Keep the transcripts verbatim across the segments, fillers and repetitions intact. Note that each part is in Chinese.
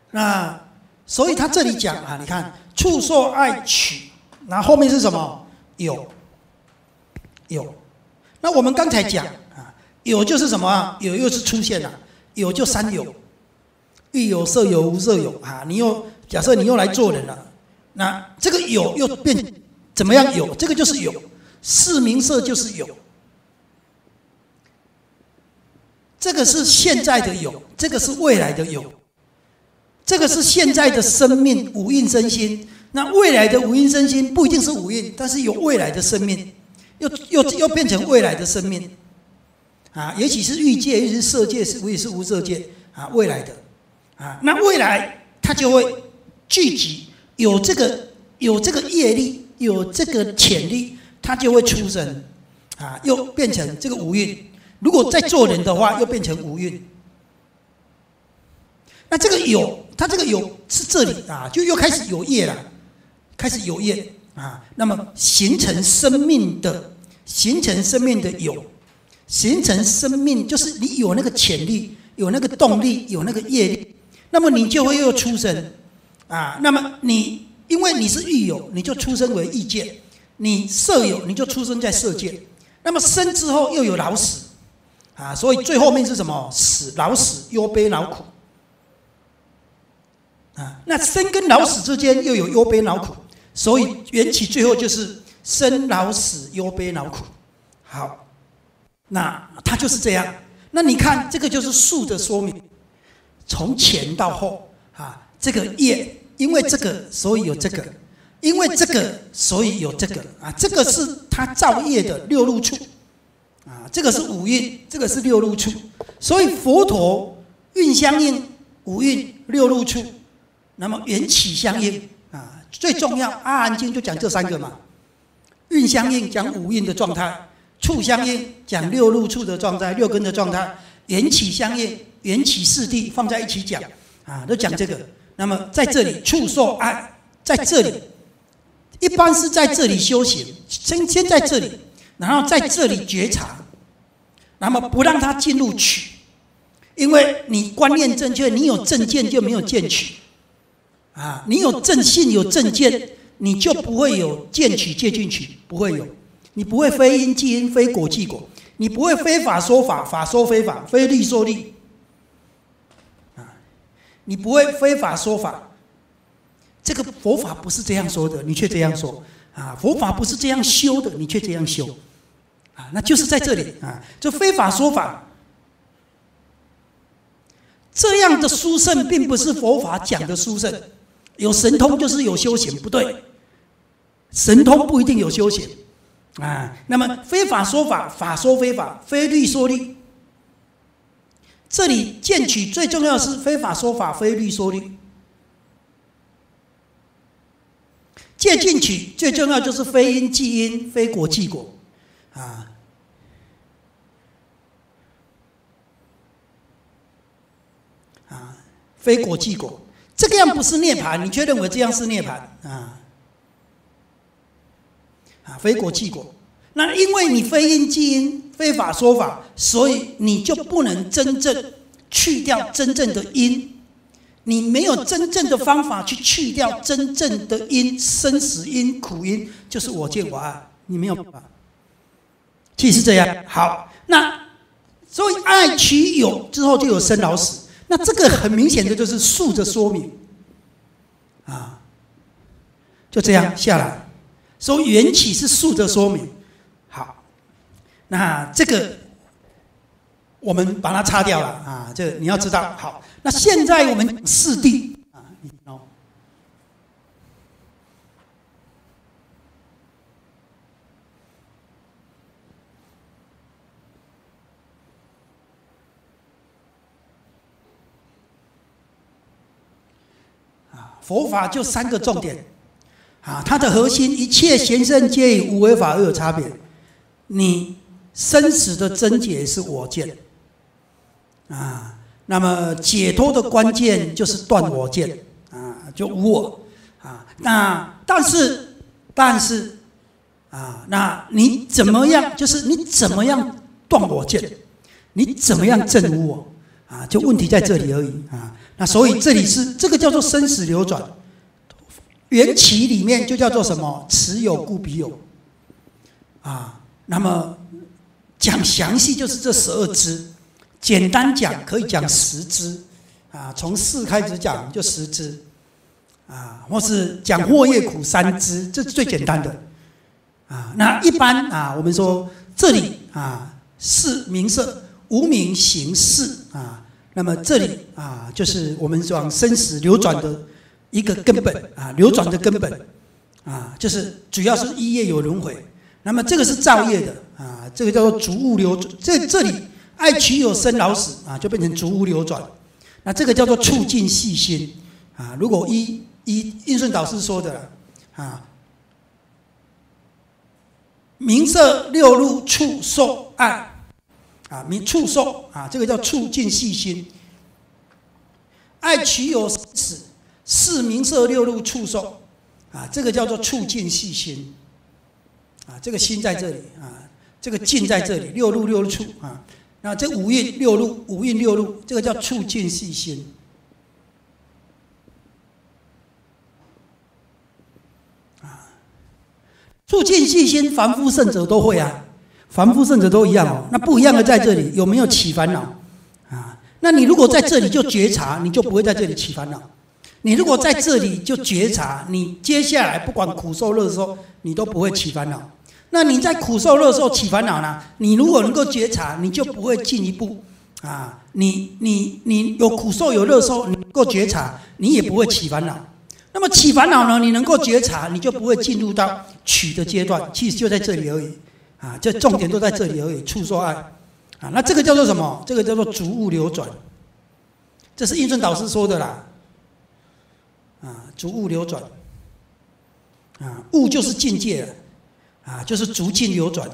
那所以他这里讲啊，你看触受爱取，然后后面是什么？有，有。那我们刚才讲啊，有就是什么啊？有又是出现了，有就三有，欲有、色有、无色有啊。你又假设你又来做人了，那这个有又变怎么样有？这个就是有，是名色就是有。这个是现在的有，这个是未来的有。这个是现在的生命五蕴身心，那未来的五蕴身心不一定是五蕴，但是有未来的生命，又又又变成未来的生命，啊，也许是欲界，也许是色界，是也是无色界啊，未来的啊，那未来它就会聚集，有这个有这个业力，有这个潜力，它就会出生啊，又变成这个五蕴。如果再做人的话，又变成五蕴。那这个有，它这个有是这里啊，就又开始有业了，开始有业啊。那么形成生命的，形成生命的有，形成生命就是你有那个潜力，有那个动力，有那个业力，那么你就会又出生啊。那么你因为你是欲有，你就出生为欲界；你色有，你就出生在色界。那么生之后又有老死啊，所以最后面是什么？死，老死，忧悲恼苦。啊，那生跟老死之间又有忧悲恼苦，所以缘起最后就是生老死忧悲恼苦。好，那它就是这样。那你看，这个就是数的说明，从前到后啊，这个业因为这个，所以有这个；因为这个，所以有这个啊。这个是它造业的六入处啊，这个是五蕴，这个是六入处。所以佛陀蕴相应，五蕴六入处。那么缘起相应啊，最重要，《阿含经》就讲这三个嘛。蕴相应讲五蕴的状态，处相应讲六入处的状态，六根的状态，缘起相应，缘起四谛放在一起讲啊，都讲这个。那么在这里触受爱，在这里一般是在这里修行，先先在这里，然后在这里觉察，那么不让它进入取，因为你观念正确，你有正见就没有见取。啊，你有正信有正见，你就不会有见取戒禁取，不会有，你不会非因即因，非果即果，你不会非法说法，法说非法，非律说律，啊，你不会非法说法，这个佛法不是这样说的，你却这样说，啊，佛法不是这样修的，你却这样修，啊，那就是在这里啊，就非法说法。这样的殊胜并不是佛法讲的殊胜。有神通就是有修行，不对，神通不一定有修行啊。那么非法说法，法说非法，非律说律。这里见取最重要的是非法说法，非律说律。戒禁取最重要就是非因即因，非果即果啊。啊，非果即果。这个样不是涅槃，你却认为这样是涅槃啊？啊，非果即果。那因为你非因即因，非法说法，所以你就不能真正去掉真正的因。你没有真正的方法去去掉真正的因，生死因、苦因，就是我见我爱，你没有办法。其实是这样。好，那所以爱取有之后就有生老死。那这个很明显的就是数的说明，啊，就这样下来，所以缘起是数的说明。好，那这个我们把它擦掉了啊，这个你要知道。好，那现在我们四谛啊，哦。佛法就三个重点，啊，它的核心，一切贤圣皆以无为法而有差别。你生死的症结是我见，啊，那么解脱的关键就是断我见，啊，就无我，啊，那但是但是，啊，那你怎么样？就是你怎么样断我见？你怎么样证无我？ 啊，就问题在这里而已啊。那所以这里是这个叫做生死流转，缘起里面就叫做什么？此有故彼有啊。那么讲详细就是这十二支，简单讲可以讲十支啊，从四开始讲就十支啊，或是讲祸业苦三支，这是最简单的啊。那一般啊，我们说这里啊是名色，无名行识啊。那么这里啊，就是我们讲生死流转的一个根本啊，流转的根本啊，就是主要是一业有轮回。那么这个是造业的啊，这个叫做逐物流转。这这里爱取有生老死啊，就变成逐物流转。那这个叫做促进细心啊。如果依依印顺导师说的啊，名色六入触受爱啊，名触受啊，这个叫促进细心。爱取有死，是名色六入触受啊，这个叫做促进细心。啊，这个心在这里啊，这个境在这里，六入六处啊。那这五蕴六入，五蕴六入，这个叫促进细心。啊，促进细心，凡夫圣者都会啊，凡夫圣者都一样哦。那不一样的在这里，有没有起烦恼啊？那你如果在这里就觉察，你就不会在这里起烦恼。你如果在这里就觉察，你接下来不管苦受乐受，你都不会起烦恼。那你在苦受乐受起烦恼呢？你如果能够觉察，你就不会进一步啊。你你你有苦受有乐受，你能够觉察，你也不会起烦恼。那么起烦恼呢？你能够觉察，你就不会进入到取的阶段。其实就在这里而已啊，这重点都在这里而已。触受爱啊，那这个叫做什么？这个叫做逐物流转。这是印顺导师说的啦。啊，逐物流转啊，物就是境界了。啊，就是逐境流转了，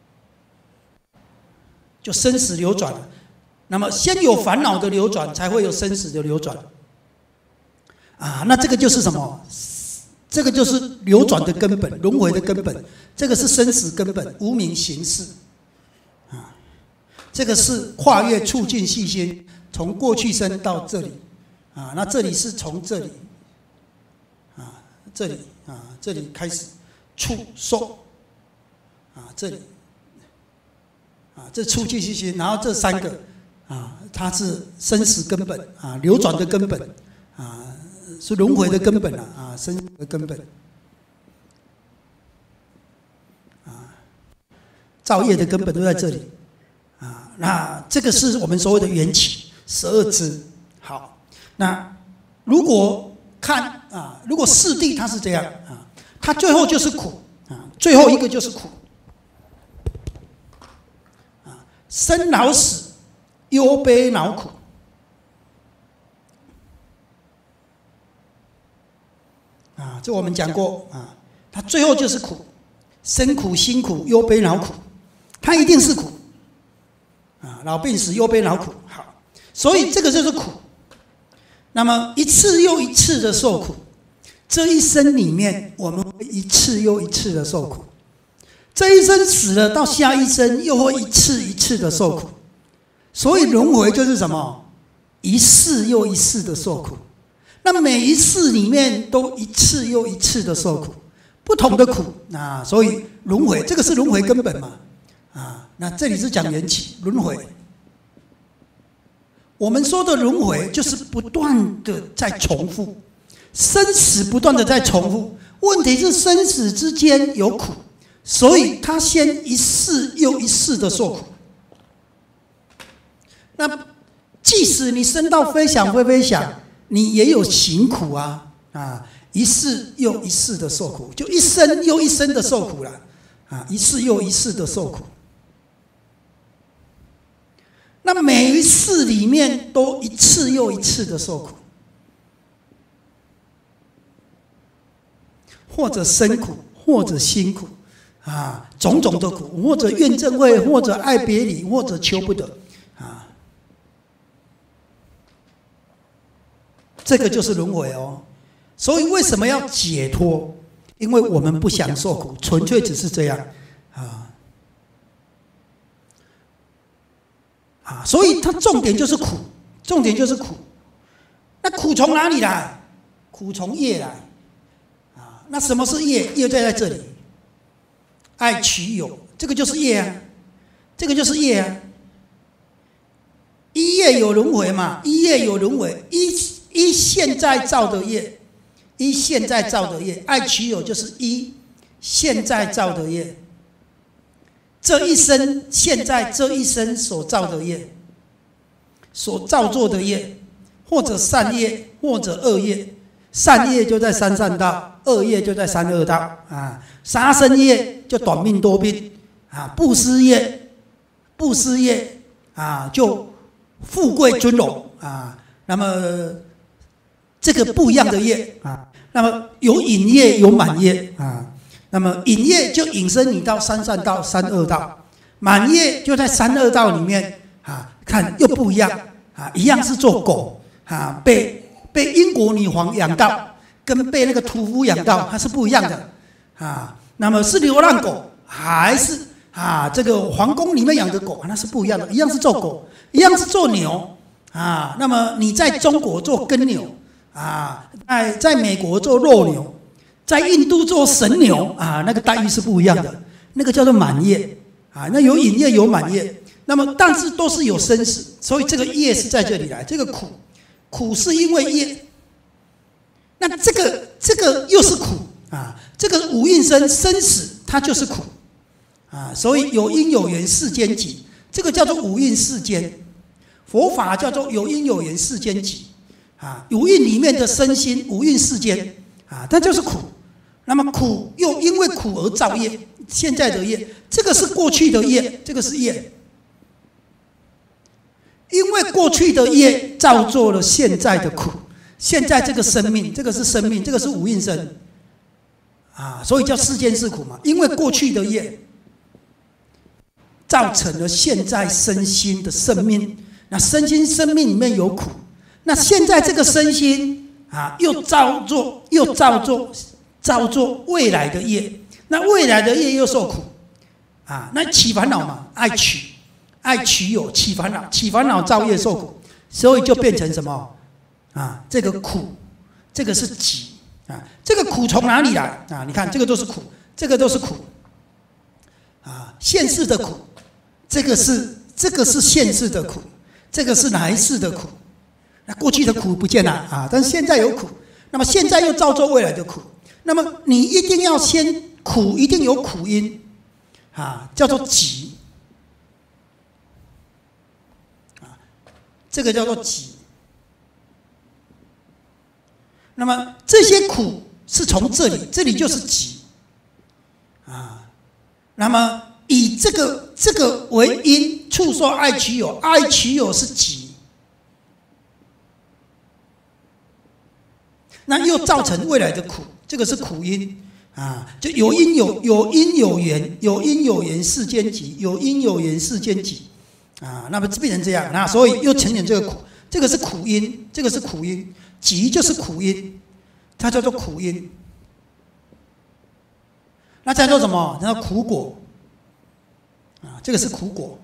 就生死流转了。那么先有烦恼的流转，才会有生死的流转。啊，那这个就是什么？这个就是流转的根本，轮回的根本。这个是生死根本，无明行识。啊，这个是跨越促进细心，从过去生到这里。啊，那这里是从这里，啊，这里啊，这里开始触受。啊，这里，啊，这促进细心，然后这三个，啊，它是生死根本啊，流转的根本啊，是轮回的根本啊，啊，生死的根本，啊，造业的根本都在这里，啊，那这个是我们所谓的缘起十二支。好，那如果看啊，如果四谛它是这样啊，它最后就是苦啊，最后一个就是苦。生老死，忧悲恼苦，啊，这我们讲过啊，它最后就是苦，生苦、辛苦、忧悲恼苦，它一定是苦，啊，老病死、忧悲恼苦，好，所以这个就是苦。那么一次又一次的受苦，这一生里面，我们会一次又一次的受苦。这一生死了，到下一生又会一次一次的受苦，所以轮回就是什么？一世又一世的受苦。那每一世里面都一次又一次的受苦，不同的苦啊，所以轮回这个是轮回根本嘛啊。那这里是讲缘起轮回。我们说的轮回就是不断的在重复，生死不断的在重复。问题是生死之间有苦。所以他先一世又一世的受苦。那即使你升到飞翔飞飞翔，你也有行苦啊啊！一世又一世的受苦，就一生又一生的受苦了啊！一世又一世的受苦。那每一世里面都一次又一次的受苦，或者生苦，或者辛苦。啊，种种的苦，或者怨憎会，或者爱别离，或者求不得，啊，这个就是轮回哦。所以为什么要解脱？因为我们不想受苦，纯粹只是这样，啊啊，所以它重点就是苦重点就是苦。那苦从哪里来？苦从业来。啊，那什么是业？业在在这里，爱取有，这个就是业啊，这个就是业啊。一业有轮回嘛，一业有轮回，一一现在造的业，一现在造的业，爱取有就是一现在造的业，这一生现在这一生所造的业，所造作的业，或者善业，或者恶业。善业就在三善道，恶业就在三恶道啊。杀生业就短命多病啊，布施业，布施业啊就富贵尊荣啊。那么这个不一样的业啊，那么有引业有满业啊。那么引业就引申你到三善道、三恶道，满业就在三恶道里面啊，看又不一样啊，一样是做狗啊，被。被英国女皇养到，跟被那个屠夫养到，它是不一样的啊。那么是流浪狗，还是啊这个皇宫里面养的狗，那是不一样的。一样是做狗，一样是做牛啊。那么你在中国做耕牛啊，在在美国做肉牛，在印度做神牛啊，那个待遇是不一样的。那个叫做满业啊，那有引业有满业。那么但是都是有生死，所以这个业是在这里来，这个苦。苦是因为业，那这个这个又是苦啊！这个五蕴生生死，它就是苦啊！所以有因有缘世间集，这个叫做五蕴世间。佛法叫做有因有缘世间集啊！五蕴里面的身心，五蕴世间啊，它就是苦。那么苦又因为苦而造业，现在的业，这个是过去的业，这个是业。因为过去的业造作了现在的苦，现在这个生命，这个是生命，这个是五蕴生啊，所以叫世间是苦嘛。因为过去的业造成了现在身心的生命，那身心生命里面有苦，那现在这个身心啊，又造作又造作造作未来的业，那未来的业又受苦啊，那起烦恼嘛，爱取。爱取有，起烦恼，起烦恼造业受苦，所以就变成什么啊？这个苦，这个是集啊。这个苦从哪里来啊？你看，这个都是苦，这个都是苦啊。现世的苦，这个是这个是现世的苦，这个是来世的苦。那过去的苦不见了啊，但是现在有苦，那么现在又造作未来的苦。那么你一定要先苦，一定有苦因啊，叫做集。这个叫做集。那么这些苦是从这里，这里就是集啊。那么以这个这个为因，触受爱取有，爱取有是集，那又造成未来的苦，这个是苦因啊。就有因有有因有缘，有因有缘世间集，有因有缘世间集。啊，那么变成这样，那所以又承认这个苦，这个是苦因，这个是苦因，集就是苦因，它叫做苦因。那叫做什么？叫苦果。啊，这个是苦果。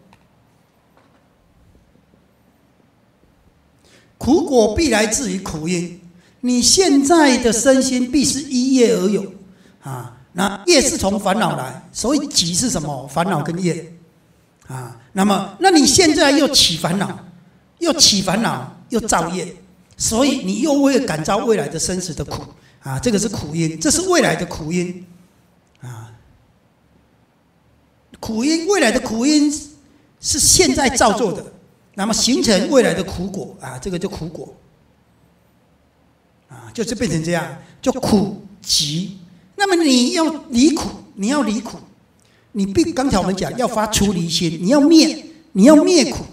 苦果必来自于苦因，你现在的身心必是依业而有啊。那业是从烦恼来，所以集是什么？烦恼跟业。啊，那么，那你现在又起烦恼，又起烦恼，又造业，所以你又会感召未来的生死的苦啊，这个是苦因，这是未来的苦因啊。苦因，未来的苦因是现在造作的，那么形成未来的苦果啊，这个就苦果啊，就是变成这样，就苦集。那么你要离苦，你要离苦。你必刚才我们讲要发出离心，你要灭，你要灭苦，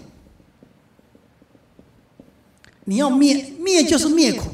你要灭，灭就是灭苦。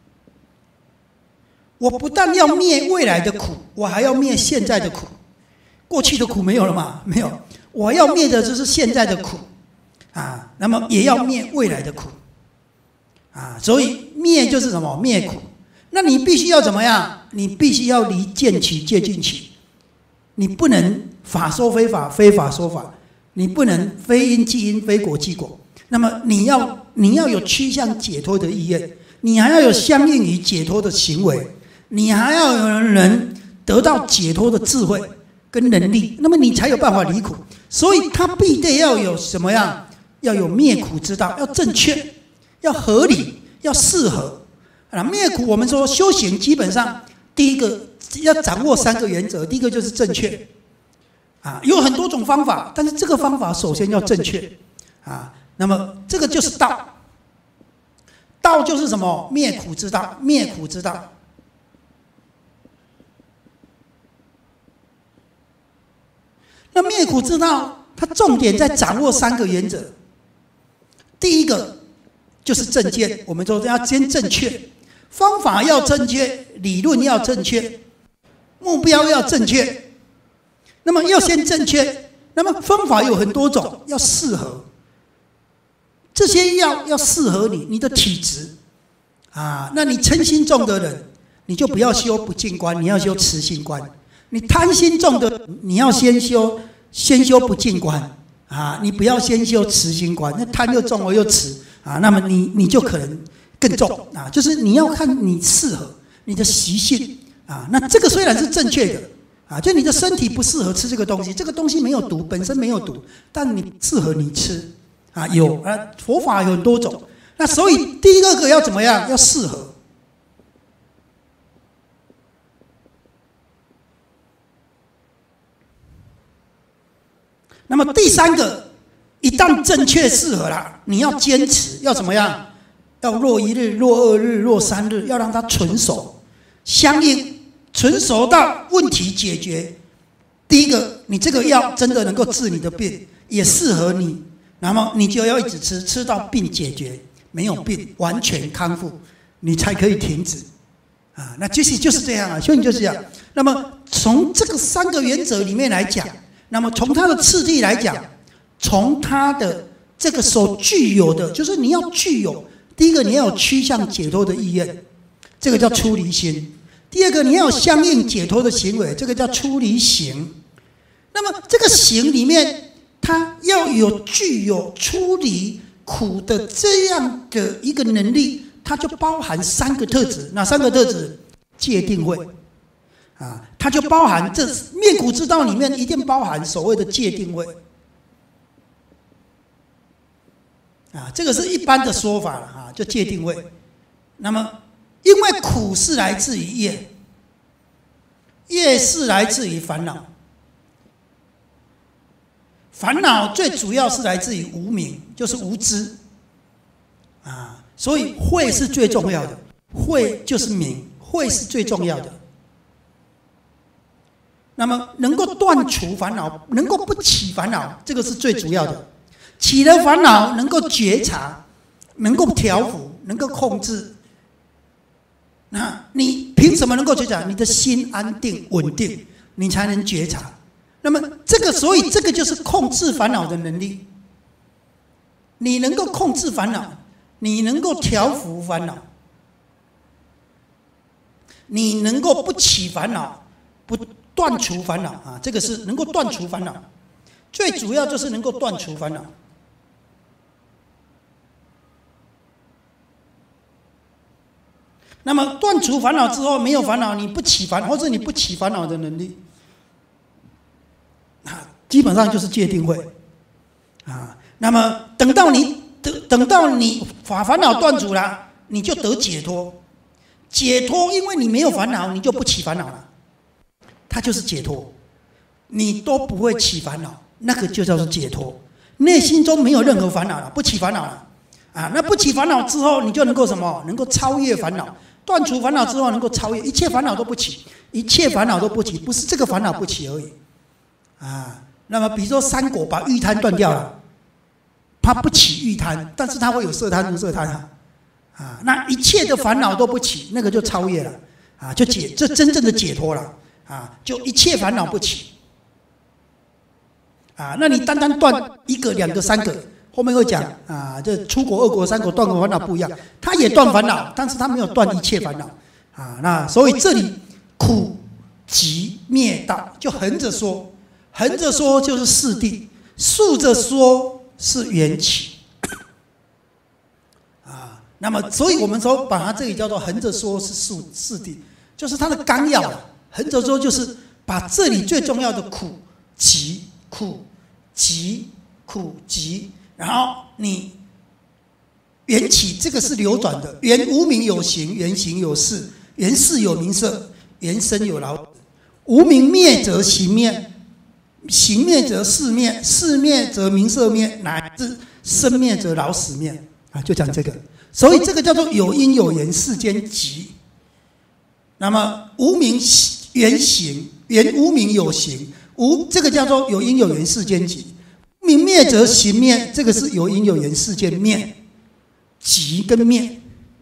我不但要灭未来的苦，我还要灭现在的苦。过去的苦没有了嘛？没有，我要灭的就是现在的苦啊。那么也要灭未来的苦啊。所以灭就是什么？灭苦。那你必须要怎么样？你必须要离见取戒禁取，你不能法说非法，非法说法，你不能非因即因，非果即果。那么你要你要有趋向解脱的意愿，你还要有相应于解脱的行为，你还要有人得到解脱的智慧跟能力，那么你才有办法离苦。所以他必定要有什么样？要有灭苦之道，要正确，要合理，要适合。啊，灭苦我们说修行基本上第一个要掌握三个原则，第一个就是正确。啊，有很多种方法，但是这个方法首先要正确。啊，那么这个就是道。道就是什么？灭苦之道，灭苦之道。那灭苦之道，它重点在掌握三个原则。第一个就是正见，我们说要先正确，方法要正确，理论要正确，目标要正确。那么要先正确，那么方法有很多种，要适合。这些要要适合你，你的体质啊。那你嗔心重的人，你就不要修不净观，你要修慈心观。你贪心重的，你要先修先修不净观啊，你不要先修慈心观。那贪又重了又慈啊，那么你你就可能更重啊。就是你要看你适合你的习性啊。那这个虽然是正确的。啊，就你的身体不适合吃这个东西，这个东西没有毒，本身没有毒，但你适合你吃，啊，有啊，佛法有很多种，那所以第一个要怎么样？要适合。那么第三个，一旦正确适合了，你要坚持，要怎么样？要若一日，若二日，若三日，要让它纯熟，相应。纯熟到问题解决，第一个，你这个药真的能够治你的病，也适合你，那么你就要一直吃，吃到病解决，没有病完全康复，你才可以停止。啊，那就是就是这样啊，修行就是这样。那么从这个三个原则里面来讲，那么从它的次第来讲，从它的这个所具有的，就是你要具有，第一个你要有趋向解脱的意愿，这个叫出离心。第二个，你要有相应解脱的行为，这个叫出离行。那么这个行里面，它要有具有出离苦的这样的一个能力，它就包含三个特质。哪三个特质？戒定慧啊，它就包含这灭苦之道里面一定包含所谓的戒定慧啊，这个是一般的说法了啊，就戒定慧。那么因为苦是来自于业，业是来自于烦恼，烦恼最主要是来自于无明，就是无知啊，所以慧是最重要的，慧就是明，慧是最重要的。那么能够断除烦恼，能够不起烦恼，这个是最主要的。起了烦恼，能够觉察，能够调伏，能够控制。那你凭什么能够觉察？你的心安定稳定，你才能觉察。那么这个，所以这个就是控制烦恼的能力。你能够控制烦恼，你能够调伏烦恼，你能够不起烦恼，不断除烦恼啊！这个是能够断除烦恼，最主要就是能够断除烦恼。那么断除烦恼之后，没有烦恼，你不起烦恼，或者你不起烦恼的能力，啊，基本上就是戒定慧，啊，那么等到你等等到你把烦恼断除了，你就得解脱。解脱，因为你没有烦恼，你就不起烦恼了，它就是解脱，你都不会起烦恼，那个就叫做解脱。内心中没有任何烦恼了，不起烦恼了，啊，那不起烦恼之后，你就能够什么？能够超越烦恼。断除烦恼之后，能够超越一切烦恼都不起，一切烦恼都不起，不是这个烦恼不起而已，啊。那么，比如说三果把欲贪断掉了，它不起欲贪，但是它会有色贪、无色贪啊，啊，那一切的烦恼都不起，那个就超越了，啊，就解，这真正的解脱了，啊，就一切烦恼不起，啊，那你单单断一个、两个、三个。后面会讲啊，这出国、二国、三国断的烦恼不一样，他也断烦恼，但是他没有断一切烦恼啊。那所以这里苦集灭道，就横着说，横着说就是四谛，竖着说是缘起那么，所以我们说把它这里叫做横着说是四四谛，就是它的纲要。横着说就是把这里最重要的苦、集、苦、集、苦、集，然后你缘起这个是流转的，缘无名有形，缘行有事，缘事有名色，缘生有老死。无名灭则行灭，行灭则事灭，事灭则名色灭，乃至生灭则老死灭啊，就讲这个。所以这个叫做有因有缘，世间集。那么无名缘行，缘无名有形，无这个叫做有因有缘，世间集。无名灭则行灭，这个是有因有缘，世间灭。集跟灭，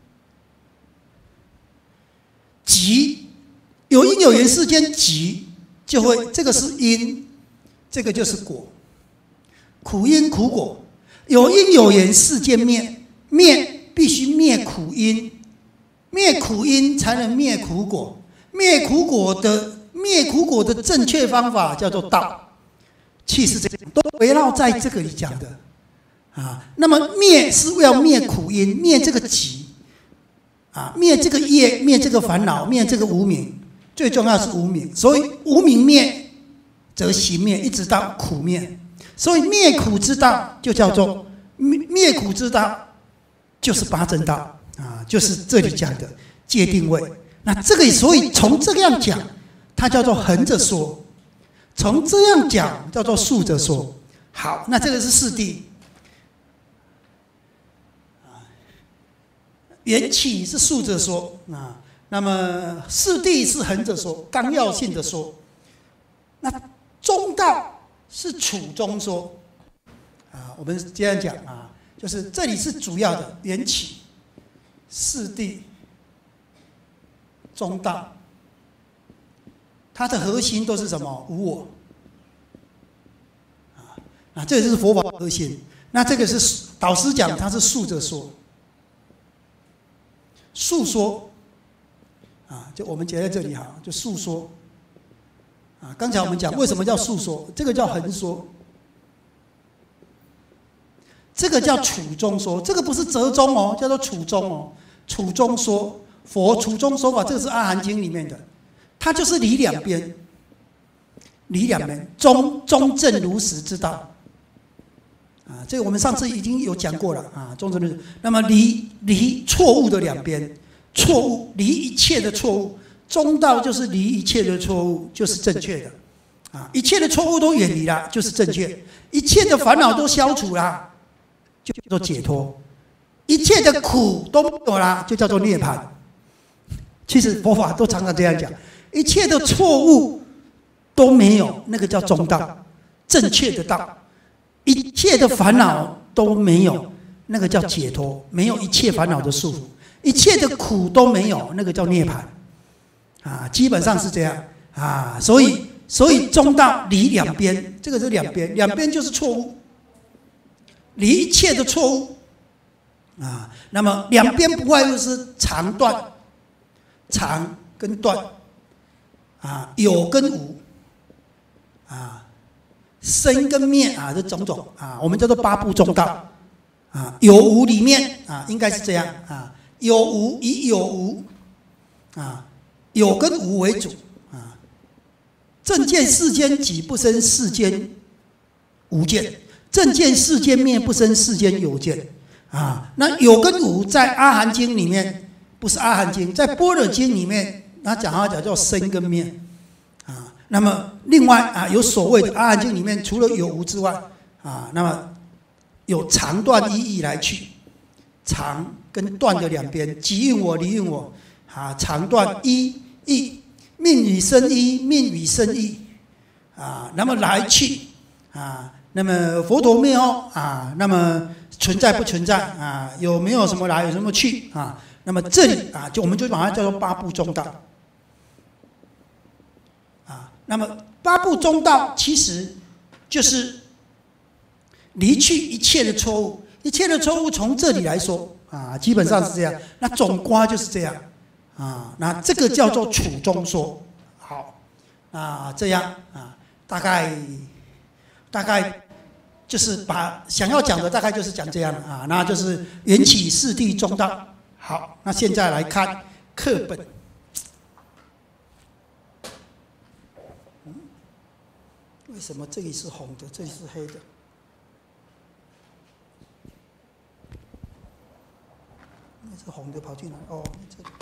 集有因有缘，世间集就会，这个是因，这个就是果，苦因苦果，有因有缘，世间灭，灭必须灭苦因，灭苦因才能灭苦果，灭苦果的灭苦果的正确方法叫做道，气是这样，都围绕在这个里讲的。啊，那么灭是要灭苦因，灭这个集，啊，灭这个业，灭这个烦恼，灭这个无明，最重要是无明。所以无明灭则行灭，一直到苦灭。所以灭苦之道就叫做灭灭苦之道，就是八正道啊，就是这里讲的界定位。那这个所以从这样讲，它叫做横着说；从这样讲叫做竖着说。好，那这个是四谛。缘起是竖着说啊，那么四谛是横着说，纲要性的说。那中道是处中说啊，我们这样讲啊，就是这里是主要的缘起、四谛、中道，它的核心都是什么？无我啊，那这个是佛法核心。那这个是导师讲，它是竖着说。述说啊，就我们截在这里哈，就述说啊。刚才我们讲为什么叫述说，这个叫横说，这个叫处中说，这个不是折中哦，叫做处中哦。处中说，佛处中说法，这个是《阿含经》里面的，它就是理两边，理两边，中中正如实之道。啊，这个我们上次已经有讲过了啊，中正如实。那么离离错误的两边，错误离一切的错误，中道就是离一切的错误，就是正确的。啊，一切的错误都远离了，就是正确；一切的烦恼都消除了，就叫做解脱；一切的苦都没有了，就叫做涅槃。其实佛法都常常这样讲，一切的错误都没有，那个叫中道，正确的道。一切的烦恼都没有，那个叫解脱，没有一切烦恼的束缚；一切的苦都没有，那个叫涅槃。啊，基本上是这样啊。所以，所以中道离两边，这个是两边，两边就是错误，离一切的错误啊。那么两边不外乎是长断，长跟断啊，有跟无啊。生跟灭啊，这种种啊，我们叫做八部中道啊。有无里面啊，应该是这样啊。有无以有无啊，有跟无为主啊。正见世间己，不生世间无见；正见世间灭，不生世间有见啊。那有跟无在阿含经里面，不是阿含经，在般若经里面，他讲他讲叫生跟灭啊。那么另外啊，有所谓的《阿含经》里面，除了有无之外啊，那么有长断一义来去，长跟断的两边，即运我离运我啊，长断一义，命与生一，命与生一啊，那么来去啊，那么佛陀灭后啊，那么存在不存在啊，有没有什么来，有什么去啊？那么这里啊，就我们就把它叫做八部中道。那么八部中道其实就是离去一切的错误，一切的错误从这里来说啊，基本上是这样。那总括就是这样啊，那这个叫做处中说。好啊，这样啊，大概大概就是把想要讲的大概就是讲这样啊，那就是缘起四谛中道好，那现在来看课本。嗯，为什么这里是红的，这里是黑的？那是红的跑进来哦，这里。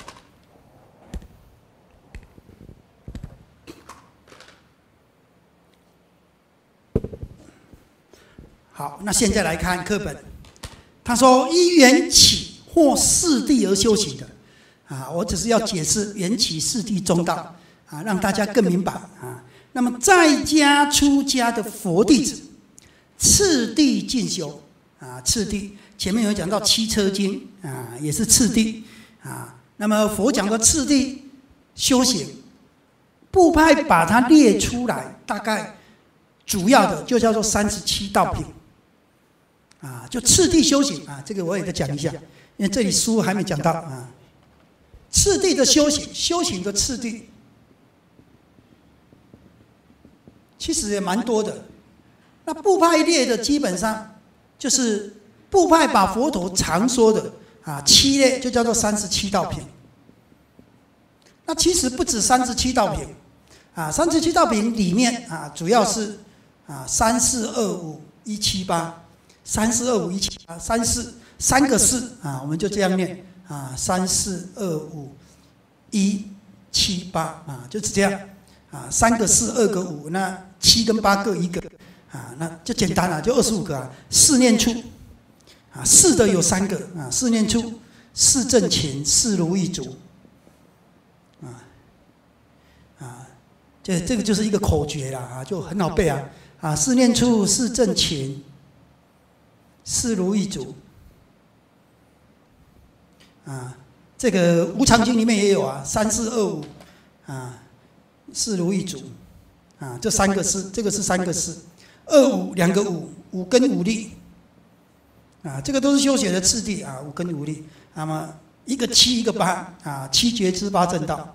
好，那现在来看课本。他说：“依缘起或四谛而修行的，啊，我只是要解释缘起、四谛、中道，啊，让大家更明白啊。那么在家出家的佛弟子，次第进修啊，次第前面有讲到七车经啊，也是次第啊。那么佛讲的次第修行，部派把它列出来，大概主要的就叫做三十七道品。”啊，就次第修行啊，这个我也再讲一下，因为这里书还没讲到啊。次第的修行，修行的次第，其实也蛮多的。那部派列的基本上就是部派把佛陀常说的啊七类，就叫做三十七道品。那其实不止三十七道品啊，三十七道品里面啊，主要是啊三四二五一七八。三四二五一七八，三四三个四啊，我们就这样念啊，三四二五一七八啊，就是这样啊，三个四，二个五，那七跟八各一个啊，那就简单了，就二十五个啊。四念处啊，四的有三个啊，四念处、四正勤、四如意足啊啊，这这个就是一个口诀啦啊，就很好背啊啊，四念处、四正勤。四如意足啊，这个无常经里面也有啊，三四二五啊，四如意足啊，这三个是这个是三个是，二五两个五，五根五力啊，这个都是修学的次第啊，五根五力。那么一个七一个八啊，七觉支八正道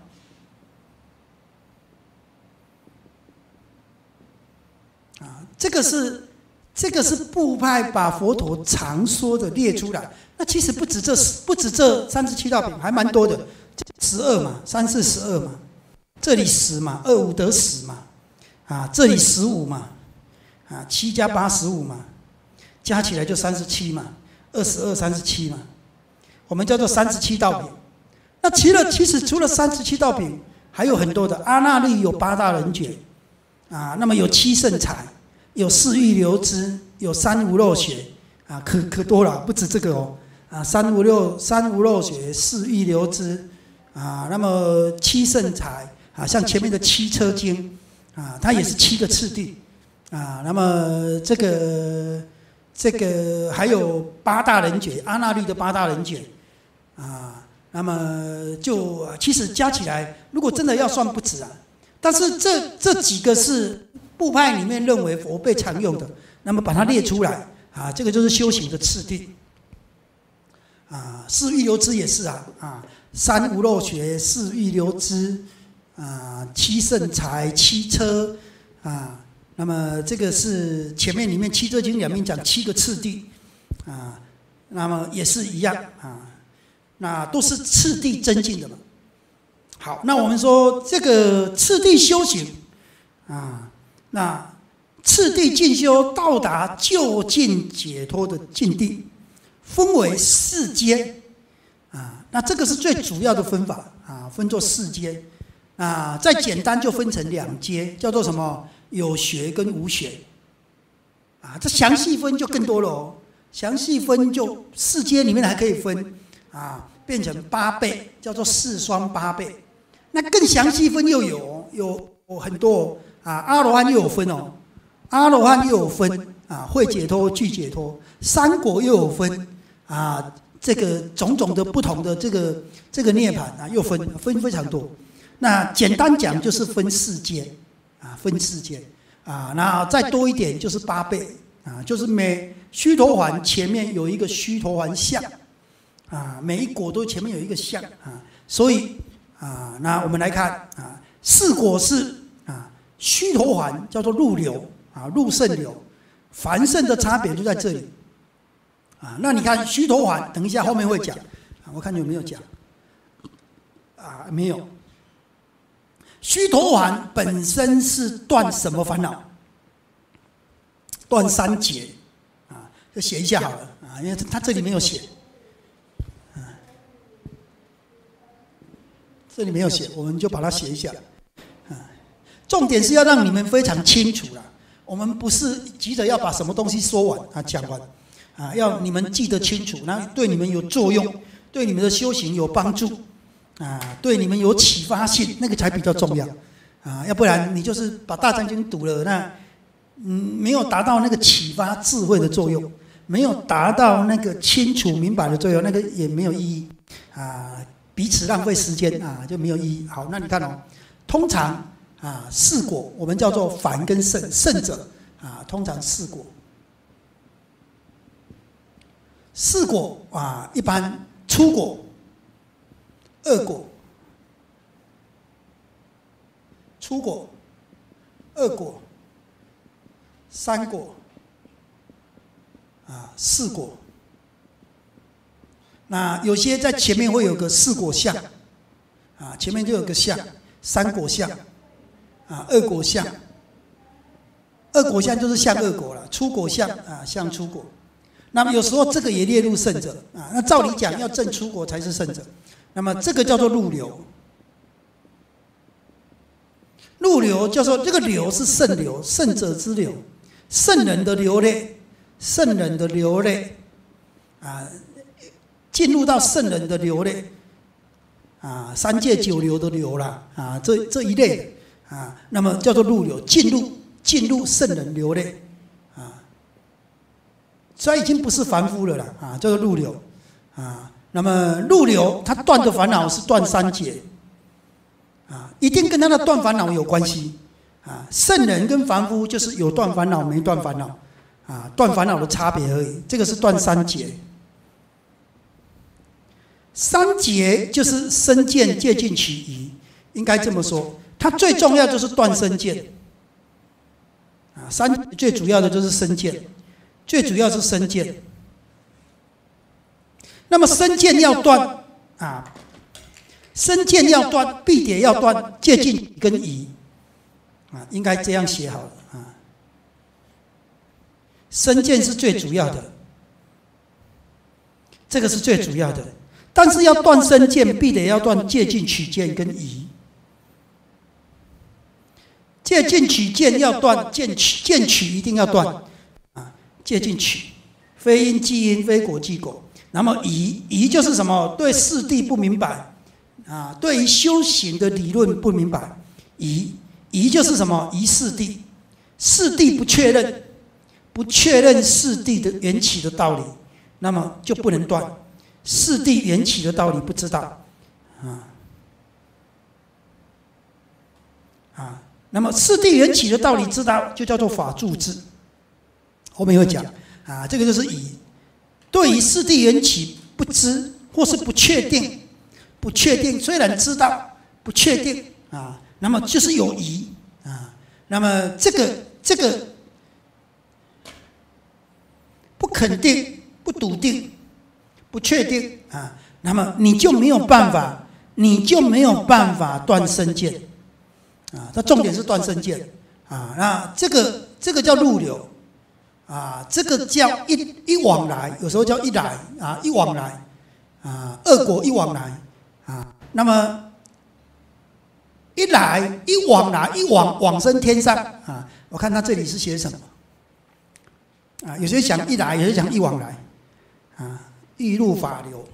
啊，这个是。这个是部派把佛陀常说的列出来，那其实不止这不止这三十七道品，还蛮多的，十二嘛，三四十二嘛，这里十嘛，二五得十嘛，啊，这里十五嘛，啊，七加八十五嘛，加起来就三十七嘛，二十二三十七嘛，我们叫做三十七道品。那除了其实除了三十七道品，还有很多的阿那律有八大人觉，啊，那么有七圣财。有四欲流支，有三无漏学啊，可可多了，不止这个哦啊，三无漏三无漏学，四欲流支啊，那么七圣财啊，像前面的七车经啊，它也是七个次第啊，那么这个这个还有八大人觉，阿那律的八大人觉啊，那么就其实加起来，如果真的要算不止啊，但是这这几个是。部派里面认为佛被常用的，那么把它列出来啊，这个就是修行的次第啊。四欲流支也是啊啊，三无漏学、四欲流支啊，七圣财、七车啊。那么这个是前面里面七车经两面讲七个次第啊，那么也是一样啊，那都是次第增进的嘛。好，那我们说这个次第修行啊。那次第进修到达究竟解脱的境地，分为四阶啊。那这个是最主要的分法啊，分作四阶啊。再简单就分成两阶，叫做什么？有学跟无学啊。这详细分就更多了哦。详细分就四阶里面还可以分啊，变成八倍，叫做四双八倍。那更详细分又有有很多哦。啊，阿罗汉又有分哦，阿罗汉又有分啊，会解脱、具解脱，三果又有分啊，这个种种的不同的这个这个涅槃啊，又分分非常多。那简单讲就是分四阶啊，分四阶啊，那再多一点就是八倍啊，就是每须陀洹前面有一个须陀洹像啊，每一果都前面有一个像啊，所以啊，那我们来看啊，四果是。须陀洹叫做入流啊，入圣流，凡圣的差别就在这里啊。那你看须陀洹，等一下后面会讲我看有没有讲啊？没有。须陀洹本身是断什么烦恼？断三结啊，就写一下好了啊，因为他这里没有写，啊，这里没有写，我们就把它写一下啊。重点是要让你们非常清楚啦，我们不是急着要把什么东西说完啊讲完啊，要你们记得清楚，那对你们有作用，对你们的修行有帮助啊，对你们有启发性，那个才比较重要啊，要不然你就是把大藏经读了那。嗯，没有达到那个启发智慧的作用，没有达到那个清楚明白的作用，那个也没有意义啊，彼此浪费时间啊，就没有意义。好，那你看哦，通常啊四果我们叫做凡跟圣，圣者啊通常四果，四果啊一般初果、二果、初果、二果。三果，啊，四果。那有些在前面会有个四果相，啊，前面就有个相，三果相，啊，二果相。二果相就是像二果了，初果相啊，像初果。那么有时候这个也列入圣者啊，那照理讲要证初果才是圣者。那么这个叫做入流。入流叫做这个流是圣流，圣者之流。圣人的流泪，圣人的流泪，啊，进入到圣人的流泪，啊，三界九流的流啦，啊，这这一类的啊，那么叫做入流，进入进入圣人流泪，啊，所以已经不是凡夫了啦，啊，叫做入流，啊，那么入流他断的烦恼是断三结，啊，一定跟他的断烦恼有关系。啊，圣人跟凡夫就是有断烦恼没断烦恼，啊，断烦恼的差别而已。这个是断三结，三结就是身见、戒禁、取疑，应该这么说。它最重要就是断身见，啊，三最主要的就是身见，最主要是身见。那么身见要断啊，身见要断，必得要断戒禁跟疑。啊，应该这样写好了啊。身见是最主要的，这个是最主要的。但是要断身见，必得要断戒禁、取见跟疑。戒禁、取见要断，见取见取一定要断啊。戒禁取，非因即因，非果即果。那么疑疑就是什么？对事谛不明白啊，对于修行的理论不明白，疑。疑就是什么？疑事谛，事谛不确认，不确认事谛的缘起的道理，那么就不能断。事谛缘起的道理不知道，啊啊，那么事谛缘起的道理知道，就叫做法住智。后面会讲啊，这个就是疑。对于事谛缘起不知或是不确定，不确定虽然知道，不确定啊。那么就是有疑啊，那么这个这个不肯定、不笃定、不确定啊，那么你就没有办法，你就没有办法断身见啊。它重点是断身见啊，那这个这个叫入流啊，这个叫一一往来，有时候叫一来啊，一往来啊，二果一往来啊，那么。一来一往来一往往生天上啊！我看他这里是写什么啊？有些讲一来，有些讲一往来啊，欲入法流，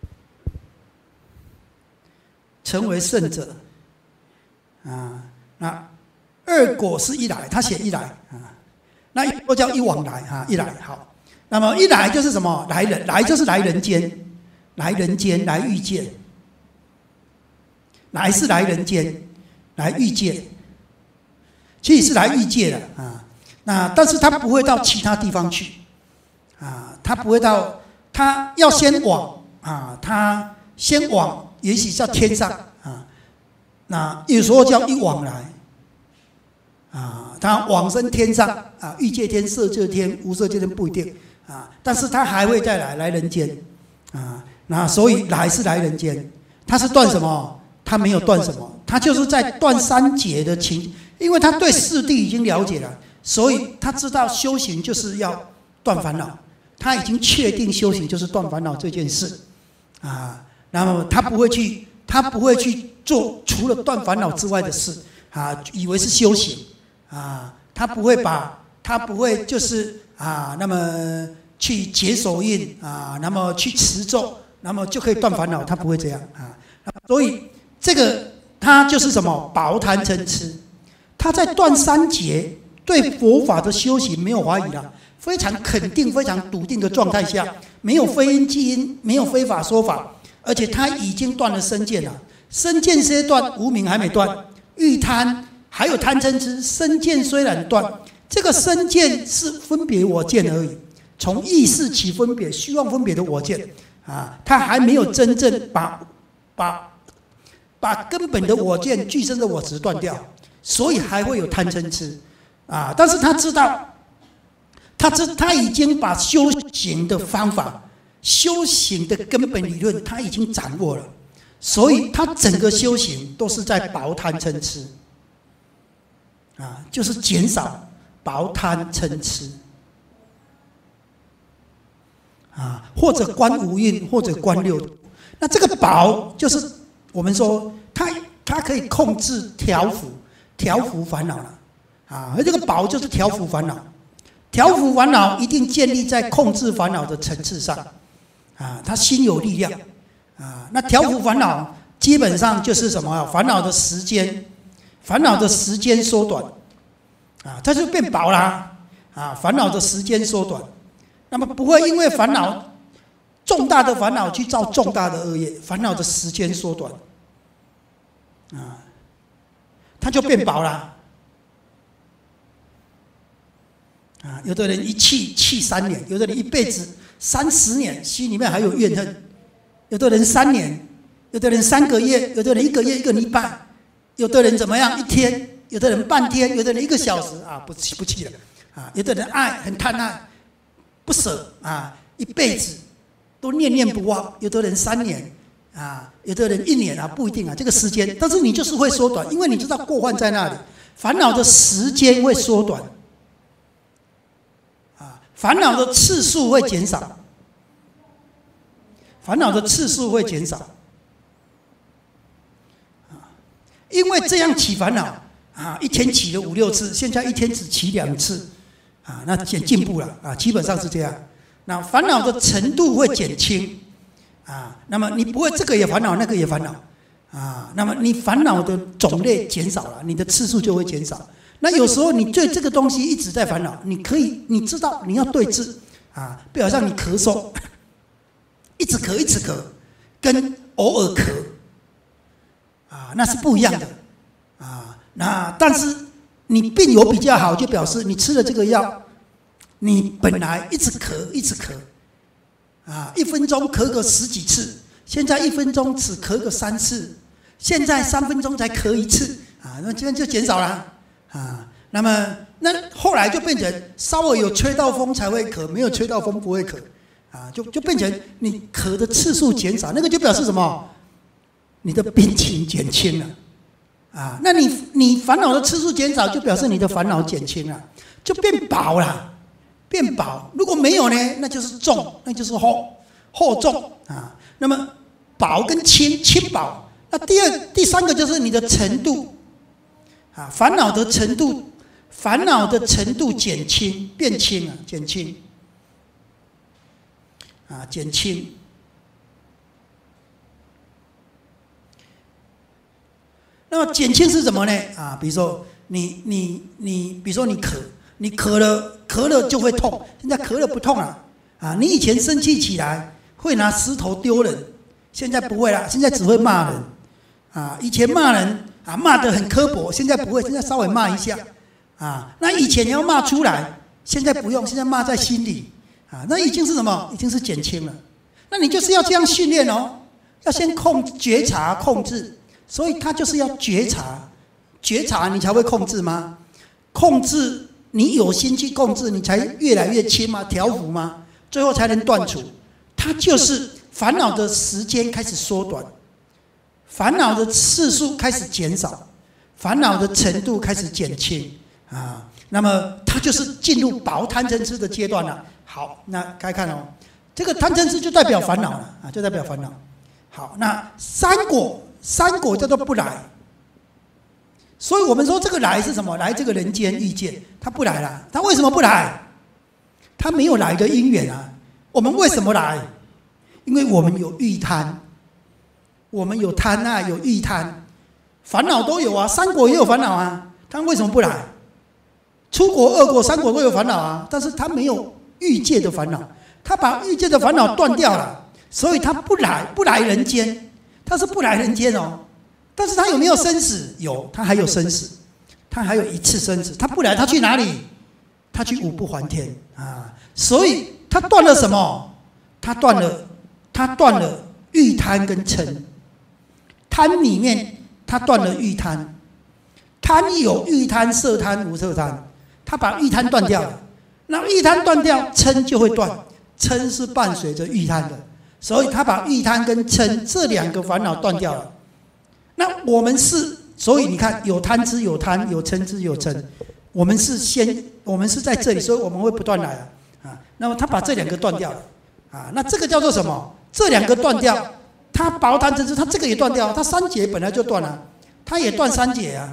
成为圣者啊。那二果是一来，他写一来啊，那又叫一往来啊，一来好。那么一来就是什么？来人，来就是来人间，来人间，来欲界，来是来人间。来欲界，其实是来欲界的啊。那但是他不会到其他地方去啊，他不会到，他要先往啊，他先往，也许叫天上啊。那有时候叫一往来啊，他往生天上啊，欲界天、色界天、无色界天不一定啊，但是他还会再来来人间啊。 那所以来是来人间，他是断什么？他没有断什么，他就是在断三劫的情，因为他对四谛已经了解了，所以他知道修行就是要断烦恼，他已经确定修行就是断烦恼这件事啊。那么他不会去，他不会去做除了断烦恼之外的事啊，以为是修行啊，他不会把，他不会就是啊，那么去解手印啊，那么去持咒，那么就可以断烦恼，他不会这样啊。所以这个他就是什么？薄贪嗔痴，他在断三劫，对佛法的修行没有怀疑了，非常肯定、非常笃定的状态下，没有非因即因，没有非法说法，而且他已经断了身见了。身见虽断，无明还没断，欲贪还有贪嗔痴，身见虽然断，这个身见是分别我见而已，从意识起分别、虚妄分别的我见啊，他还没有真正把把。把根本的我见、具身的我执断掉，所以还会有贪嗔痴啊。但是他知道，他知他已经把修行的方法、修行的根本理论，他已经掌握了，所以他整个修行都是在薄贪嗔痴啊，就是减少薄贪嗔痴啊，或者观五蕴，或者观六度。那这个薄就是。我们说它它可以控制调伏调伏烦恼了啊，而这个薄就是调伏烦恼，调伏烦恼一定建立在控制烦恼的层次上啊，它心有力量啊。那调伏烦恼基本上就是什么？烦恼的时间，烦恼的时间缩短啊，它就变薄啦啊，烦恼的时间缩短，那么不会因为烦恼。重大的烦恼去造重大的恶业，烦恼的时间缩短，啊，它就变薄了。啊，有的人一气气三年，有的人一辈子三十年，心里面还有怨恨；有的人三年，有的人三个月，有的人一个月一个礼拜，有的人怎么样一天，有的人半天，有的人一个小时啊，不气不气了啊。有的人爱很贪爱，不舍啊，一辈子。都念念不忘，有的人三年啊，有的人一年啊，不一定啊，这个时间，但是你就是会缩短，因为你知道过患在那里，烦恼的时间会缩短，啊，烦恼的次数会减少，烦恼的次数会减少，啊，因为这样起烦恼啊，一天起了五六次，现在一天只起两次，啊，那减进步了啊，基本上是这样。那烦恼的程度会减轻，啊，那么你不会这个也烦恼，那个也烦恼，啊，那么你烦恼的种类减少了，你的次数就会减少。那有时候你对这个东西一直在烦恼，你可以你知道你要对治，啊，不要让你咳嗽，一直咳一直咳，跟偶尔咳，啊，那是不一样的，啊，那但是你病有比较好，就表示你吃了这个药。你本来一直咳，一直咳，啊，一分钟咳个十几次，现在一分钟只咳个三次，现在三分钟才咳一次，啊，那这样就减少了，啊，那么那后来就变成稍微有吹到风才会咳，没有吹到风不会咳，啊，就就变成你咳的次数减少，那个就表示什么？你的病情减轻了，啊，那你你烦恼的次数减少，就表示你的烦恼减轻了，就变薄了。变薄，如果没有呢，那就是重，那就是厚，厚重啊。那么薄跟轻，轻薄。那第二、第三个就是你的程度啊，烦恼的程度，烦恼的程度减轻，变轻啊，减轻啊，减轻。那么减轻是什么呢？啊，比如说你你你，比如说你咳。你咳了，咳了就会痛，现在咳了不痛了啊！你以前生气起来会拿石头丢人，现在不会了，现在只会骂人啊！以前骂人啊，骂得很刻薄，现在不会，现在稍微骂一下啊。那以前你要骂出来，现在不用，现在骂在心里啊。那已经是什么？已经是减轻了。那你就是要这样训练哦，要先控觉察控制，所以他就是要觉察，觉察你才会控制吗？控制。你有心去控制，你才越来越轻嘛，调伏嘛，最后才能断除。它就是烦恼的时间开始缩短，烦恼的次数开始减少，烦恼的程度开始减轻啊。那么它就是进入薄贪嗔痴的阶段了。好，那该看哦，这个贪嗔痴就代表烦恼了啊，就代表烦恼。好，那三果，三果叫做不来。所以我们说这个来是什么？来这个人间遇见，他不来了。他为什么不来？他没有来的因缘啊。我们为什么来？因为我们有欲贪，我们有贪爱，有欲贪，烦恼都有啊。三果也有烦恼啊，他为什么不来？出国、二果、三果都有烦恼啊，但是他没有欲界的烦恼，他把欲界的烦恼断掉了，所以他不来，不来人间，他是不来人间哦。但是他有没有生死？有，他还有生死，他还有一次生死。他不来，他去哪里？他去五不还天啊！所以他断了什么？他断了，他断了欲贪跟嗔。贪里面他断了欲贪，贪有欲贪、色贪、无色贪。他把欲贪断掉了，那欲贪断掉，嗔就会断，嗔是伴随着欲贪的，所以他把欲贪跟嗔这两个烦恼断掉了。那我们是，所以你看，有贪之有贪，有嗔之有嗔，我们是先，我们是在这里，所以我们会不断来啊。啊，那么他把这两个断掉了，啊，那这个叫做什么？这两个断掉，他薄贪嗔痴，他这个也断掉，他三劫本来就断了，他也断三劫啊，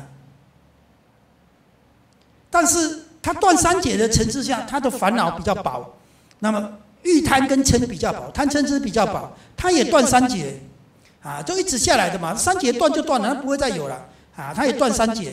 但是。他断三劫的层次下，他的烦恼比较薄，那么欲贪跟嗔比较薄，贪嗔痴比较薄，他也断三劫，啊，就一直下来的嘛，三劫断就断了，他不会再有了，啊，他也断三劫。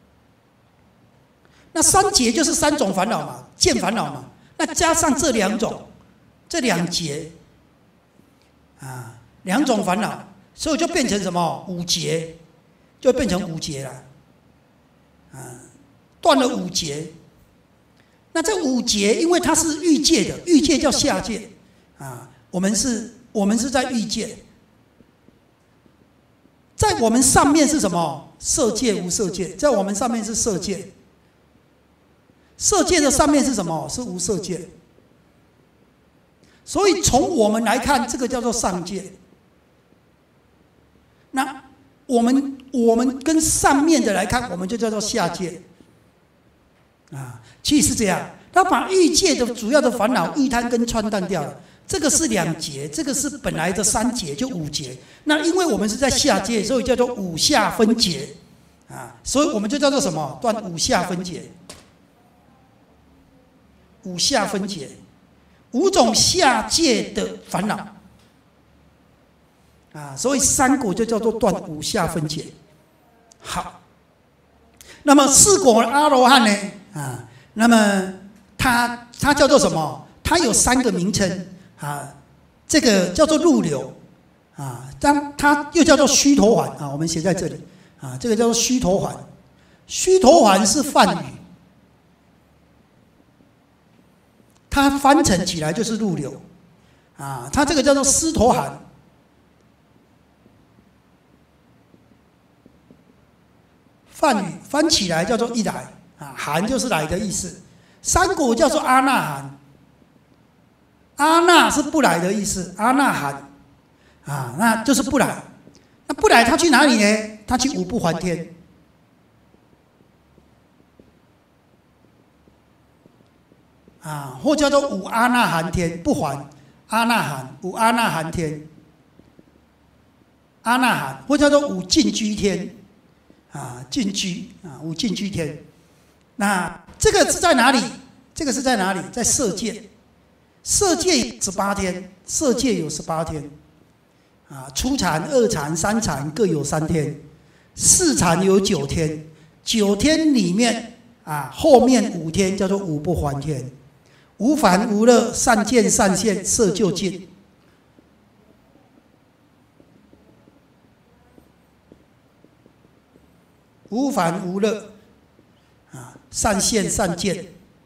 那三劫就是三种烦恼嘛，见烦恼嘛，那加上这两种，这两劫，啊，两种烦恼，所以就变成什么五劫，就变成五劫了，啊，断了五劫。那这五劫，因为它是欲界的，欲界叫下界，啊，我们是，我们是在欲界，在我们上面是什么？色界、无色界，在我们上面是色界，色界的上面是什么？是无色界。所以从我们来看，这个叫做上界。那我们我们跟上面的来看，我们就叫做下界。啊，其实是这样，他把欲界的主要的烦恼欲贪跟嗔断掉了，这个是两劫，这个是本来的三劫，就五劫。那因为我们是在下界，所以叫做五下分劫，啊，所以我们就叫做什么？断五下分劫。五下分劫，五种下界的烦恼，啊，所以三果就叫做断五下分劫。好，那么四果阿罗汉呢？啊，那么它它叫做什么？它有三个名称啊，这个叫做入流啊，当它又叫做须陀洹啊，我们写在这里啊，这个叫做须陀洹。须陀洹是梵语，它翻成起来就是入流啊，它这个叫做斯陀含。梵语翻起来叫做一来啊，含就是来的意思。三果叫做阿那含，阿那是不来的意思，阿那含啊，那就是不来。那不来他去哪里呢？他去五不还天。啊，或叫做五阿那含天，不还阿那含，五阿那含天，阿那含，或叫做五净居天。啊，净居啊，五净居天。那这个是在哪里？这个是在哪里？在色界。色界十八天，色界有十八天。啊，初禅、二禅、三禅各有三天，四禅有九天。九天里面啊，后面五天叫做五不还天，无烦无乐，善见善现，色就尽。无烦无乐，啊，善现善见，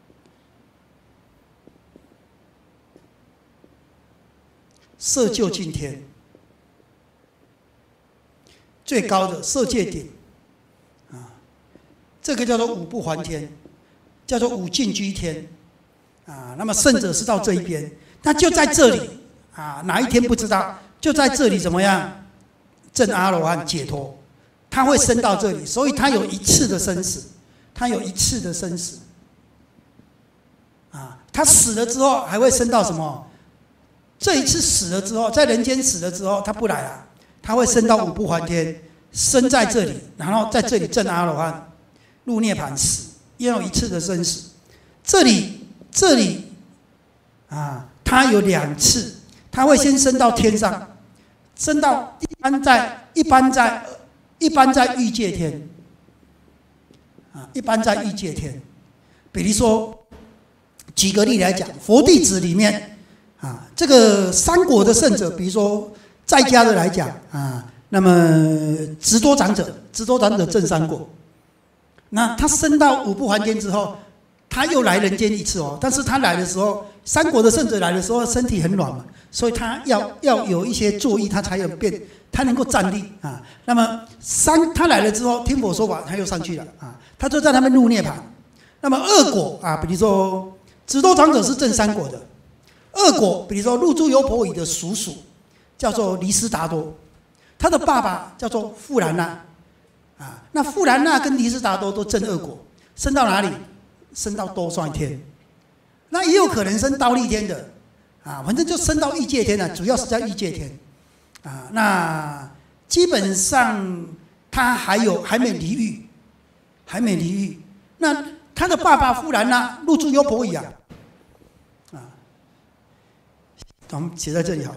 色就尽天，最高的色界顶，啊，这个叫做五不还天，叫做五净居天，啊，那么圣者是到这一边，那就在这里， 啊，哪一天不知道，就在这里怎么样证阿罗汉解脱，他会升到这里，所以他有一次的生死，他有一次的生死。啊，他死了之后还会升到什么？这一次死了之后，在人间死了之后，他不来了，他会升到五不还天，生在这里，然后在这里证阿罗汉，入涅盘死，也有一次的生死。这里这里啊，他有两次，他会先升到天上，升到一般在一般在一般在欲界天，啊，一般在欲界天。比如说，举个例来讲，佛弟子里面。啊，这个三国的圣者，比如说在家的来讲啊，那么直多长者，直多长者证三果，那他升到五不还天之后，他又来人间一次哦。但是他来的时候，三国的圣者来的时候，身体很软嘛，所以他要要有一些作意，他才有变，他能够站立啊。那么三他来了之后，听佛说法，他又上去了啊，他就在他们入涅槃。那么二果啊，比如说直多长者是证三果的。二果，比如说入住优婆夷的叔叔叫做离斯达多，他的爸爸叫做富兰那，啊，那富兰那跟离斯达多都证二果，升到哪里？升到多帅天。那也有可能升忉利天的，啊，反正就升到欲界天了，主要是在欲界天，啊，那基本上他还有还没离欲，还没离欲。那他的爸爸富兰那入住优婆夷啊。我们写在这里好了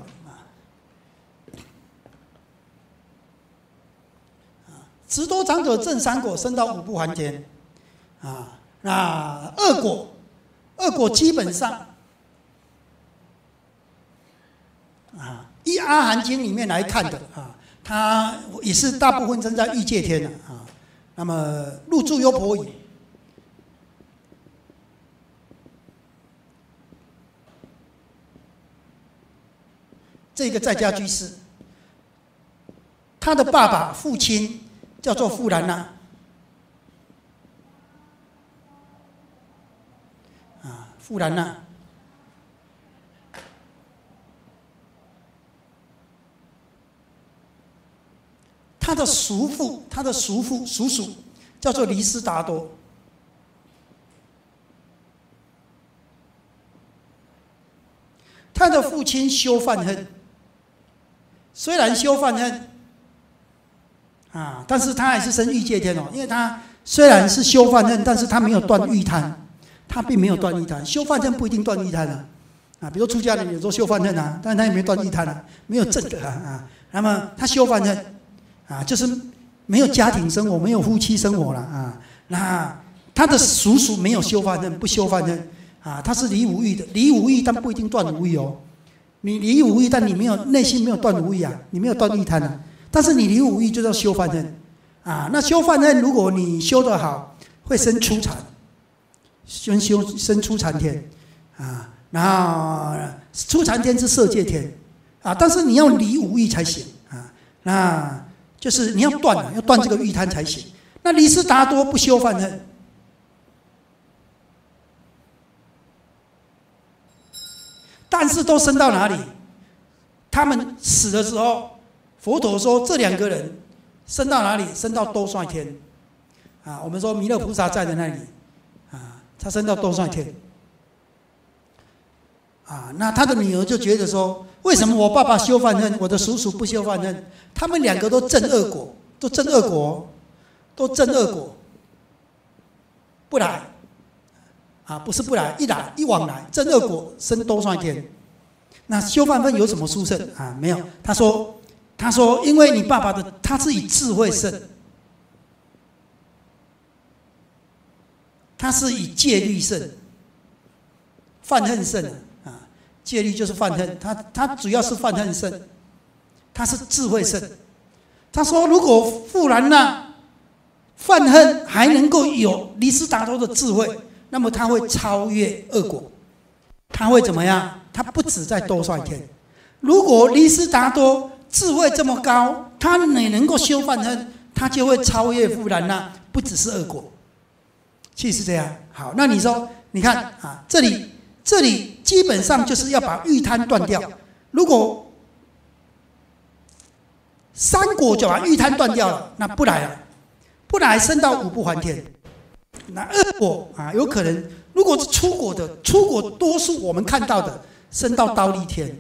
啊。直多长者证三果，升到五不还天啊。那二果，二果基本上啊，依阿含经里面来看的啊，它也是大部分生在欲界天的啊。那么入住优婆夷。这个在家居士，他的爸爸、父亲叫做富兰那，啊，富兰那，他的叔父，他的叔父、叔叔叫做离斯达多，他的父亲修梵恨。虽然修梵恨啊，但是他还是升欲界天哦，因为他虽然是修梵恨，但是他没有断欲贪，他并没有断欲贪。修梵恨不一定断欲贪啊，啊，比如出家人有时候修梵恨啊，但是他也没有断欲贪啊，没有正的啊啊。那么他修梵恨啊，就是没有家庭生活，没有夫妻生活了啊。那他的叔叔没有修梵恨，不修梵恨啊，他是离无欲的，离无欲但不一定断无欲哦。你离无欲，但你没有内心没有断无欲啊，你没有断欲贪啊。但是你离无欲就叫修梵恨啊。那修梵恨，如果你修得好，会生初禅，先修生初禅天啊。然后初禅天是色界天啊，但是你要离无欲才行啊。那就是你要断啊，要断这个欲贪才行。那离斯达多不修梵恨。但是都升到哪里？他们死的时候，佛陀说这两个人升到哪里？升到多帅天啊！我们说弥勒菩萨在的那里啊，他升到多帅天啊。那他的女儿就觉得说，为什么我爸爸修梵恨，我的叔叔不修梵恨？他们两个都证恶果，都证恶果，都证恶果，不来。啊，不是不来，一来一往来，证恶果生多帅天。那修梵恨有什么殊胜啊？没有。他说，他说，因为你爸爸的他是以智慧胜，他是以戒律胜，犯恨胜啊。戒律就是犯恨，他他主要是犯恨胜，他是智慧胜。他说，如果富兰那犯恨还能够有离斯达多的智慧。那么他会超越恶果，他会怎么样？他不止在多帅天。如果离斯达多智慧这么高，他也能够修梵恨，他就会超越富兰那，不只是恶果。其实是这样。好，那你说，你看啊，这里这里基本上就是要把欲贪断掉。 如果三果就把玉贪断掉了，那不来了，不来升到五不还天。那二果啊，有可能如果是出果的，出果多数我们看到的升到忉利天。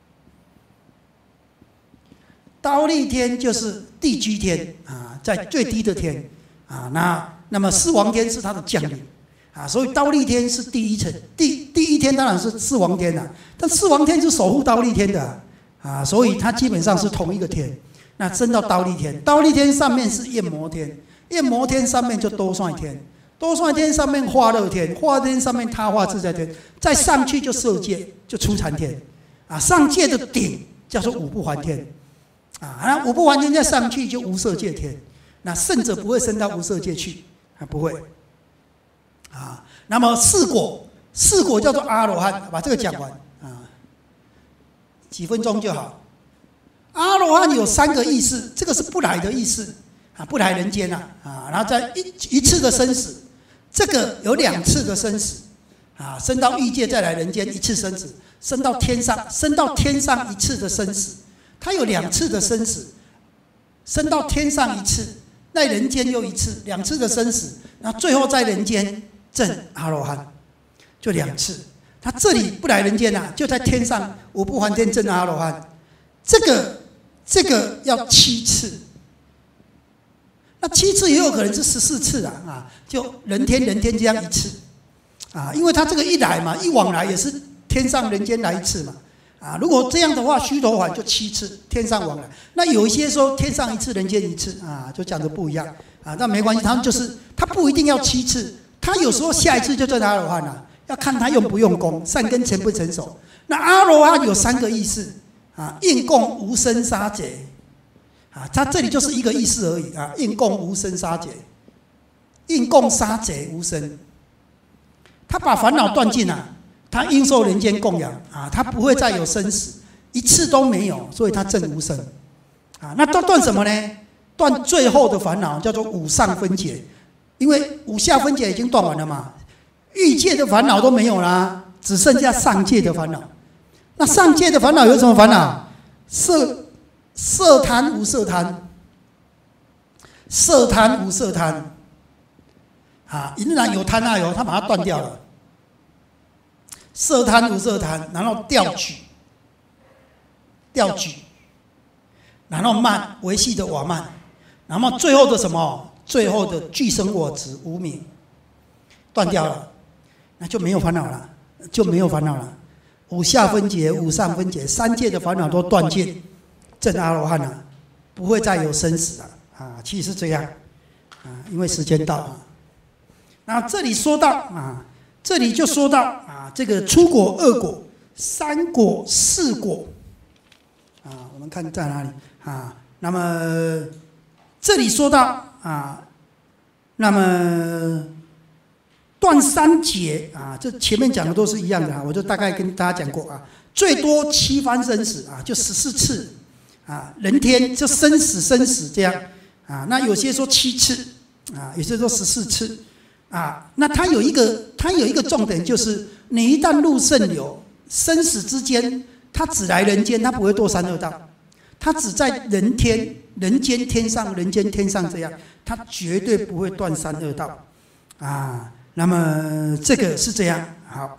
忉利天就是地居天啊，在最低的天啊。那那么四王天是它的将领啊，所以忉利天是第一层，第第一天当然是四王天了，但四王天是守护忉利天的啊，所以它基本上是同一个天。那升到忉利天，忉利天上面是焰摩天，焰摩天上面就多帅天，多帅天上面化乐天，化乐天上面他化自在天，再上去就色界，就初禅天啊。上界的顶叫做五不还天啊，那五不还天再上去就无色界天。那圣者不会升到无色界去啊，不会啊。那么四果，四果叫做阿罗汉，把这个讲完啊，几分钟就好。阿罗汉有三个意识，这个是不来的意识啊，不来人间啊啊，然后再一一次的生死，这个有两次的生死啊，升到欲界再来人间一次生死，升到天上，升到天上一次的生死，它有两次的生死，升到天上一次，在人间又一次，两次的生死，那最后在人间证阿罗汉，就两次。他这里不来人间啊，就在天上五不还天证阿罗汉，这个。这个要七次，那七次也有可能是十四次啊，啊，就人天人天这样一次，啊，因为他这个一来嘛，一往来也是天上人间来一次嘛，啊，如果这样的话，须陀洹就七次天上往来。那有一些说天上一次，人间一次啊，就讲的不一样啊，但没关系，他们就是他不一定要七次，他有时候下一次就证阿罗汉了，要看他用不用功，善根成不成熟。那阿罗汉有三个意思。啊，应供无生杀劫，啊，它这里就是一个意思而已啊。应供无生杀劫，应供杀劫无生，他把烦恼断尽了，他应受人间供养啊，他不会再有生死，一次都没有，所以他证无生啊。那断断什么呢？断最后的烦恼，叫做五上分解，因为五下分解已经断完了嘛，欲界的烦恼都没有啦，只剩下上界的烦恼。那上界的烦恼有什么烦恼？色色贪无色贪，色贪无色贪，啊，仍然有贪爱有，他把它断掉了。色贪无色贪，然后调举，调举，然后慢维系的瓦慢，然后最后的什么？最后的俱生我执无明，断掉了，那就没有烦恼了，就没有烦恼了。五下分解，五上分解，三界的烦恼都断尽，证阿罗汉了，不会再有生死了啊！其实是这样啊，因为时间到啊。那这里说到啊，这里就说到啊，这个初果、二果、三果、四果啊，我们看在哪里啊？那么这里说到啊，那么。断三劫啊，这前面讲的都是一样的啊，我就大概跟大家讲过啊，最多七番生死啊，就十四次啊，人天就生死生死这样啊，那有些说七次啊，有些说十四次啊，那它有一个它有一个重点就是，你一旦入圣流，生死之间，它只来人间，它不会堕三恶道，它只在人天、人间天上、人间天上这样，它绝对不会断三恶道啊。那么这个是这样，好，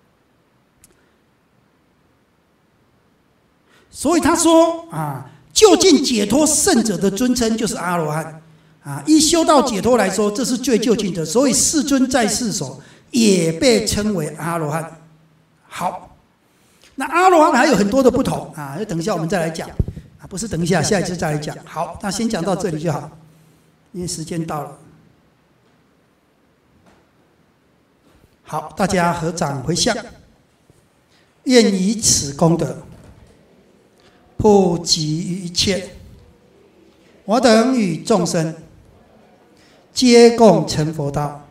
所以他说啊，究竟解脱圣者的尊称就是阿罗汉啊。依修道解脱来说，这是最究竟的，所以世尊在世所也被称为阿罗汉。好，那阿罗汉还有很多的不同啊，等一下我们再来讲啊，不是等一下，下一次再来讲。好，那先讲到这里就好，因为时间到了。好，大家合掌回向，愿以此功德普及于一切，我等与众生皆共成佛道。